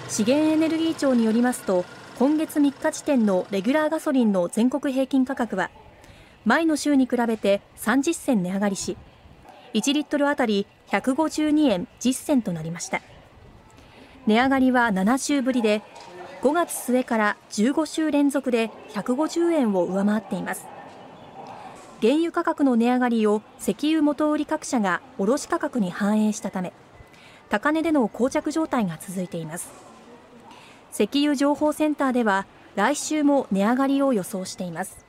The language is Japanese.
資源エネルギー庁によりますと、今月3日時点のレギュラーガソリンの全国平均価格は前の週に比べて30銭値上がりし、1リットルあたり152円10銭となりました。値上がりは7週ぶりで、5月末から15週連続で150円を上回っています。原油価格の値上がりを石油元売り各社が卸価格に反映したため、高値での膠着状態が続いています。石油情報センターでは来週も値上がりを予想しています。